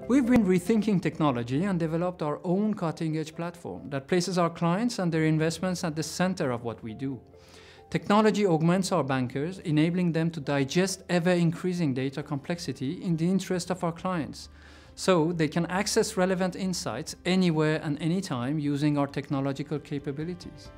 We've been rethinking technology and developed our own cutting-edge platform that places our clients and their investments at the center of what we do. Technology augments our bankers, enabling them to digest ever-increasing data complexity in the interest of our clients, so they can access relevant insights anywhere and anytime using our technological capabilities.